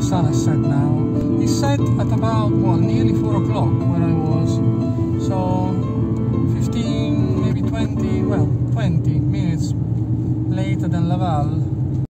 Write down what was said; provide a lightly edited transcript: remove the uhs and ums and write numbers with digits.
sun has set now. It set at about, well, nearly 4 o'clock where I was. So 15, maybe 20, well, 20 minutes later than Laval.